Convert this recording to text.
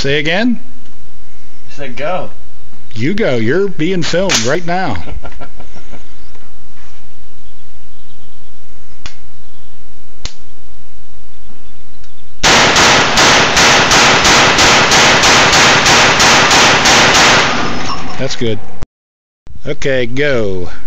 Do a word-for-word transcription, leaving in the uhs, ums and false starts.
Say again? I said go. You go. You're being filmed right now. That's good. Okay, go.